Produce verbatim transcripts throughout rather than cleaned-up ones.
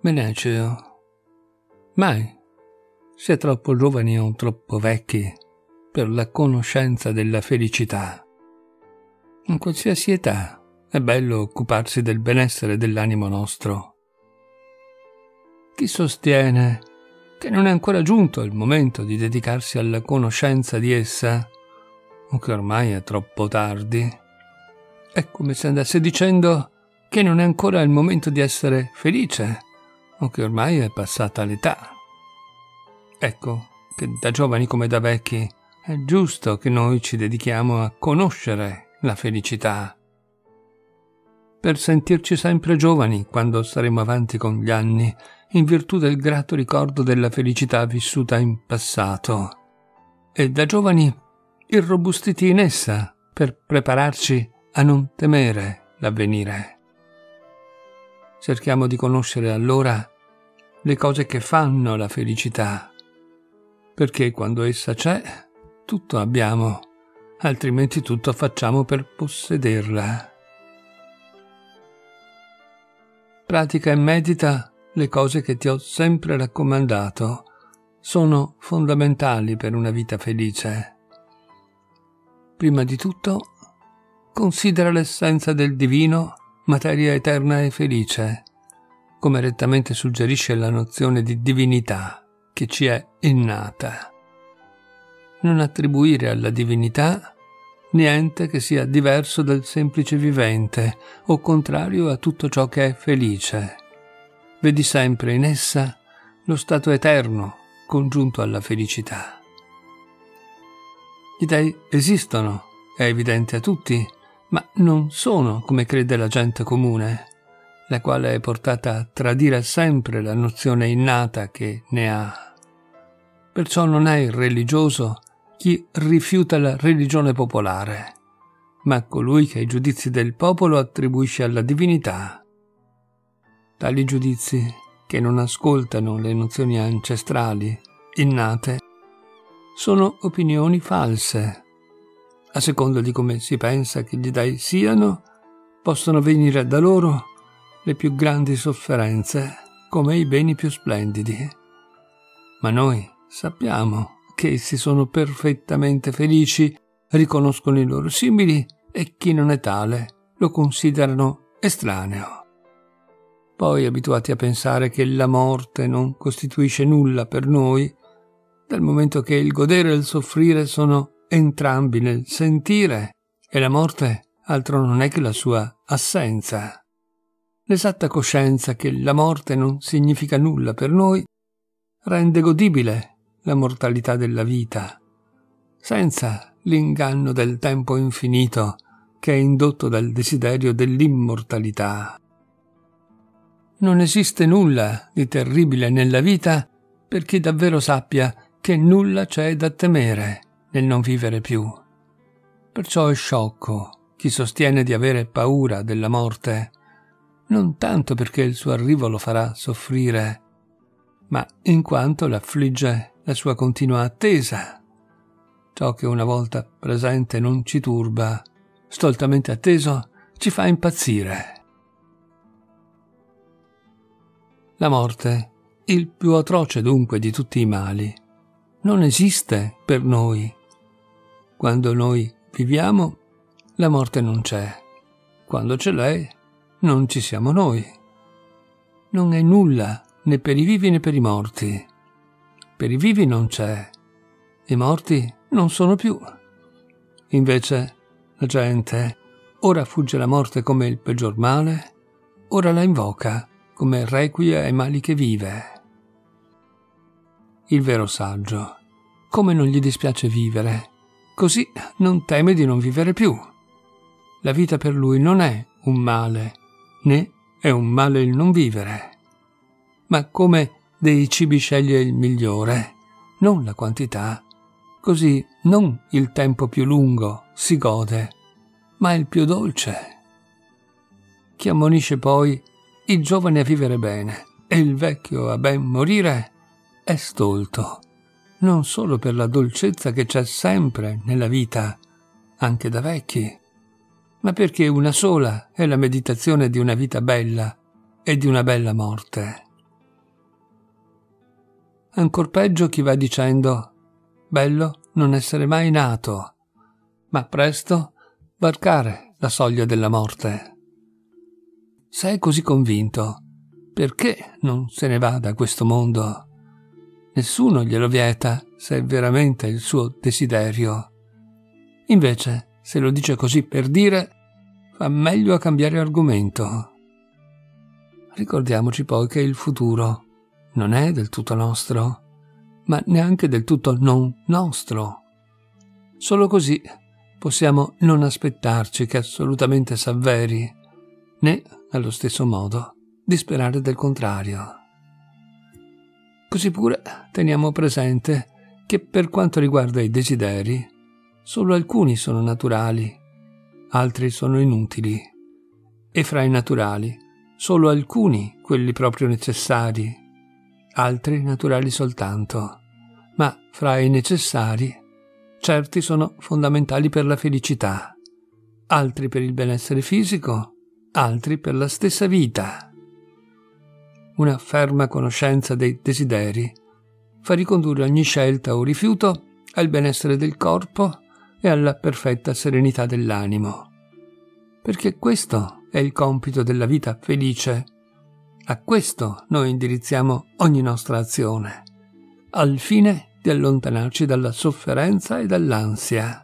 Meneceo, mai si è troppo giovani o troppo vecchi per la conoscenza della felicità. In qualsiasi età è bello occuparsi del benessere dell'animo nostro. Chi sostiene che non è ancora giunto il momento di dedicarsi alla conoscenza di essa, o che ormai è troppo tardi, è come se andasse dicendo che non è ancora il momento di essere felice, o che ormai è passata l'età. Ecco che da giovani come da vecchi è giusto che noi ci dedichiamo a conoscere la felicità, per sentirci sempre giovani quando saremo avanti con gli anni, in virtù del grato ricordo della felicità vissuta in passato, e da giovani irrobustiti in essa per prepararci a non temere l'avvenire. Cerchiamo di conoscere allora le cose che fanno la felicità, perché quando essa c'è, tutto abbiamo, altrimenti tutto facciamo per possederla. Pratica e medita le cose che ti ho sempre raccomandato, sono fondamentali per una vita felice. Prima di tutto, considera l'essenza del divino materia eterna e felice, come rettamente suggerisce la nozione di divinità che ci è innata. Non attribuire alla divinità niente che sia diverso dal semplice vivente o contrario a tutto ciò che è felice. Vedi sempre in essa lo stato eterno congiunto alla felicità. Gli dei esistono, è evidente a tutti, ma non sono come crede la gente comune, la quale è portata a tradire sempre la nozione innata che ne ha. Perciò non è il religioso chi rifiuta la religione popolare, ma colui che i giudizi del popolo attribuisce alla divinità. Tali giudizi, che non ascoltano le nozioni ancestrali, innate, sono opinioni false. A seconda di come si pensa che gli dei siano, possono venire da loro le più grandi sofferenze, come i beni più splendidi. Ma noi sappiamo che essi sono perfettamente felici, riconoscono i loro simili e chi non è tale lo considerano estraneo. Poi, abituati a pensare che la morte non costituisce nulla per noi, dal momento che il godere e il soffrire sono entrambi nel sentire, e la morte altro non è che la sua assenza. L'esatta coscienza che la morte non significa nulla per noi rende godibile la mortalità della vita, senza l'inganno del tempo infinito che è indotto dal desiderio dell'immortalità. Non esiste nulla di terribile nella vita per chi davvero sappia che nulla c'è da temere nel non vivere più. Perciò è sciocco chi sostiene di avere paura della morte, non tanto perché il suo arrivo lo farà soffrire, ma in quanto l'affligge la sua continua attesa. Ciò che una volta presente non ci turba, stoltamente atteso ci fa impazzire. La morte, il più atroce dunque di tutti i mali, non esiste per noi. Quando noi viviamo, la morte non c'è. Quando c'è lei, non ci siamo noi. Non è nulla né per i vivi né per i morti. Per i vivi non c'è. I morti non sono più. Invece la gente ora fugge la morte come il peggior male, ora la invoca come requie ai mali che vive. Il vero saggio, come non gli dispiace vivere, così non teme di non vivere più. La vita per lui non è un male, né è un male il non vivere. Ma come dei cibi sceglie il migliore, non la quantità, così non il tempo più lungo si gode, ma il più dolce. Chi ammonisce poi il giovane a vivere bene e il vecchio a ben morire è stolto, non solo per la dolcezza che c'è sempre nella vita, anche da vecchi, ma perché una sola è la meditazione di una vita bella e di una bella morte. ancor peggio chi va dicendo bello non essere mai nato, ma presto varcare la soglia della morte. Se è così convinto, perché non se ne va da questo mondo? Nessuno glielo vieta se è veramente il suo desiderio. Invece, se lo dice così per dire, fa meglio a cambiare argomento. Ricordiamoci poi che il futuro non è del tutto nostro, ma neanche del tutto non nostro. Solo così possiamo non aspettarci che assolutamente s'avveri, né, allo stesso modo, di sperare del contrario. Così pure teniamo presente che per quanto riguarda i desideri, solo alcuni sono naturali, altri sono inutili, e fra i naturali solo alcuni quelli proprio necessari, altri naturali soltanto, ma fra i necessari certi sono fondamentali per la felicità, altri per il benessere fisico, altri per la stessa vita. Una ferma conoscenza dei desideri fa ricondurre ogni scelta o rifiuto al benessere del corpo e alla perfetta serenità dell'animo, perché questo è il compito della vita felice. A questo noi indirizziamo ogni nostra azione, al fine di allontanarci dalla sofferenza e dall'ansia.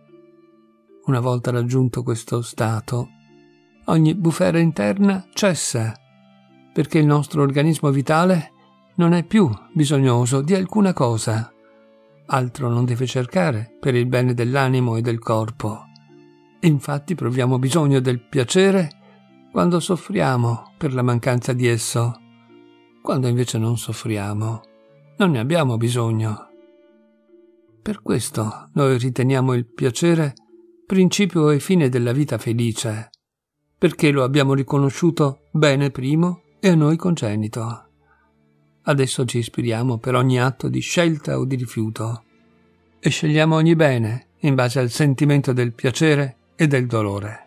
Una volta raggiunto questo stato, ogni bufera interna cessa, perché il nostro organismo vitale non è più bisognoso di alcuna cosa, altro non deve cercare per il bene dell'animo e del corpo. Infatti proviamo bisogno del piacere quando soffriamo per la mancanza di esso, quando invece non soffriamo, non ne abbiamo bisogno. Per questo noi riteniamo il piacere principio e fine della vita felice, perché lo abbiamo riconosciuto bene primo e a noi congenito. Adesso ci ispiriamo per ogni atto di scelta o di rifiuto e scegliamo ogni bene in base al sentimento del piacere e del dolore.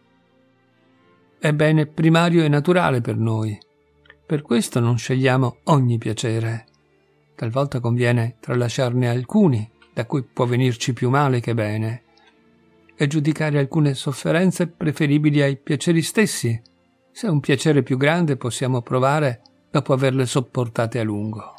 È bene primario e naturale per noi, per questo non scegliamo ogni piacere. Talvolta conviene tralasciarne alcuni da cui può venirci più male che bene e giudicare alcune sofferenze preferibili ai piaceri stessi, se un piacere più grande possiamo provare dopo averle sopportate a lungo.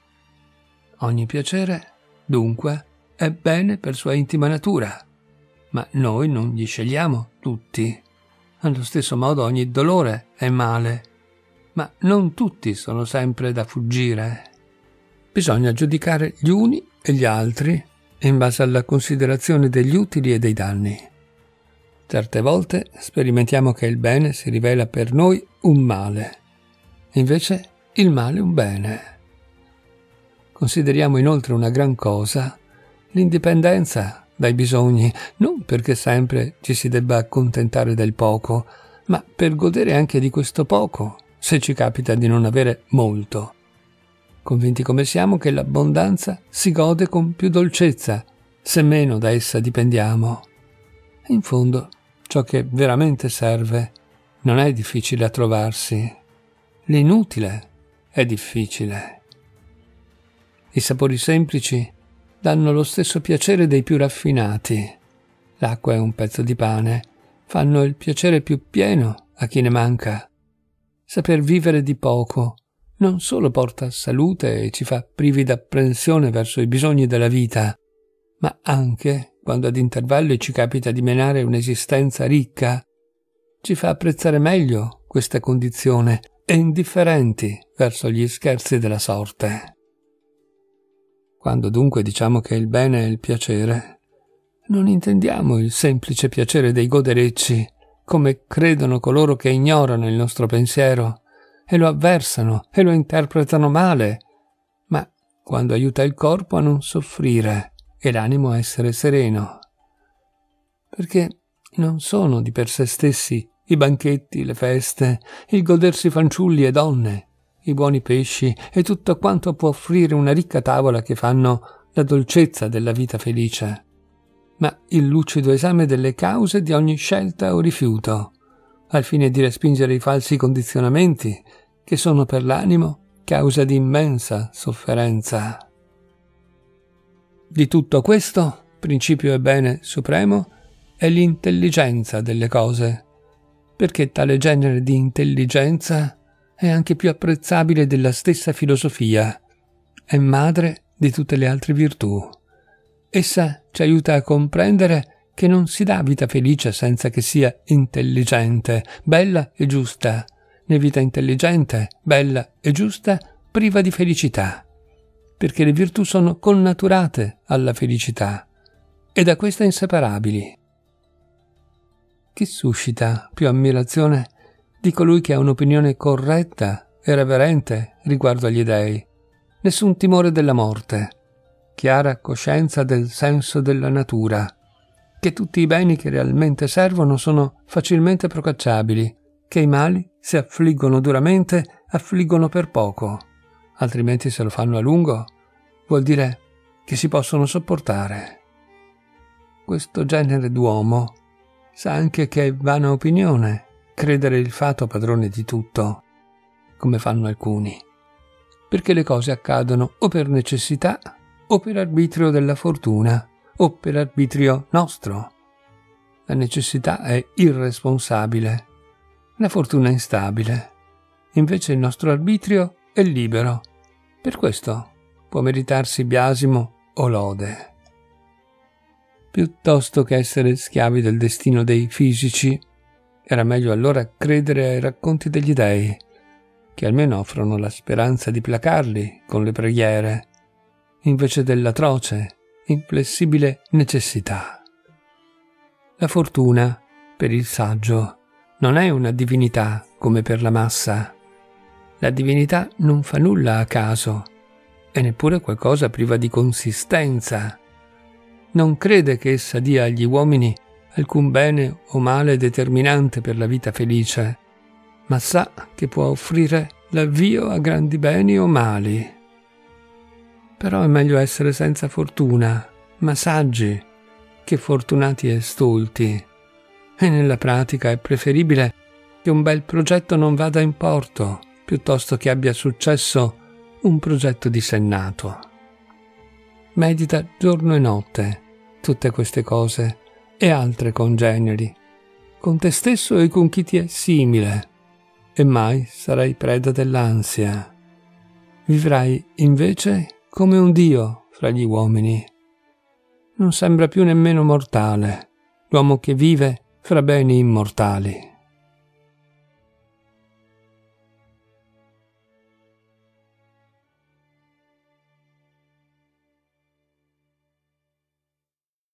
Ogni piacere, dunque, è bene per sua intima natura, ma noi non gli scegliamo tutti. Allo stesso modo ogni dolore è male, ma non tutti sono sempre da fuggire. Bisogna giudicare gli uni e gli altri in base alla considerazione degli utili e dei danni. Certe volte sperimentiamo che il bene si rivela per noi un male, invece il male un bene. Consideriamo inoltre una gran cosa l'indipendenza dai bisogni, non perché sempre ci si debba accontentare del poco, ma per godere anche di questo poco, se ci capita di non avere molto. Convinti come siamo che l'abbondanza si gode con più dolcezza, se meno da essa dipendiamo. In fondo, ciò che veramente serve non è difficile a trovarsi. L'inutile è difficile. I sapori semplici danno lo stesso piacere dei più raffinati. L'acqua e un pezzo di pane fanno il piacere più pieno a chi ne manca. Saper vivere di poco non solo porta salute e ci fa privi d'apprensione verso i bisogni della vita, ma anche, quando ad intervalli ci capita di menare un'esistenza ricca, ci fa apprezzare meglio questa condizione e indifferenti verso gli scherzi della sorte. Quando dunque diciamo che il bene è il piacere, non intendiamo il semplice piacere dei goderecci, come credono coloro che ignorano il nostro pensiero e lo avversano e lo interpretano male, ma quando aiuta il corpo a non soffrire e l'animo a essere sereno. Perché non sono di per sé stessi i banchetti, le feste, il godersi fanciulli e donne, i buoni pesci e tutto quanto può offrire una ricca tavola che fanno la dolcezza della vita felice, ma il lucido esame delle cause di ogni scelta o rifiuto, al fine di respingere i falsi condizionamenti che sono per l'animo causa di immensa sofferenza. Di tutto questo, principio e bene supremo, è l'intelligenza delle cose, perché tale genere di intelligenza è anche più apprezzabile della stessa filosofia, è madre di tutte le altre virtù. Essa ci aiuta a comprendere che non si dà vita felice senza che sia intelligente, bella e giusta, né vita intelligente, bella e giusta, priva di felicità, perché le virtù sono connaturate alla felicità e da questa inseparabili. Chi suscita più ammirazione di colui che ha un'opinione corretta e reverente riguardo agli dèi, nessun timore della morte, chiara coscienza del senso della natura, che tutti i beni che realmente servono sono facilmente procacciabili, che i mali, se affliggono duramente, affliggono per poco, altrimenti se lo fanno a lungo, vuol dire che si possono sopportare. Questo genere d'uomo sa anche che è vana opinione credere il fato padrone di tutto, come fanno alcuni, perché le cose accadono o per necessità o per arbitrio della fortuna o per arbitrio nostro. La necessità è irresponsabile, la fortuna è instabile, invece il nostro arbitrio è libero, per questo può meritarsi biasimo o lode. Piuttosto che essere schiavi del destino dei fisici, era meglio allora credere ai racconti degli dèi, che almeno offrono la speranza di placarli con le preghiere, invece dell'atroce, inflessibile necessità. La fortuna, per il saggio, non è una divinità come per la massa. La divinità non fa nulla a caso, e neppure qualcosa priva di consistenza. Non crede che essa dia agli uomini alcun bene o male determinante per la vita felice, ma sa che può offrire l'avvio a grandi beni o mali. Però è meglio essere senza fortuna, ma saggi, che fortunati e stolti, e nella pratica è preferibile che un bel progetto non vada in porto, piuttosto che abbia successo un progetto dissennato. Medita giorno e notte tutte queste cose e altre congeneri, con te stesso e con chi ti è simile, e mai sarai preda dell'ansia. Vivrai invece come un dio fra gli uomini. Non sembra più nemmeno mortale l'uomo che vive fra beni immortali.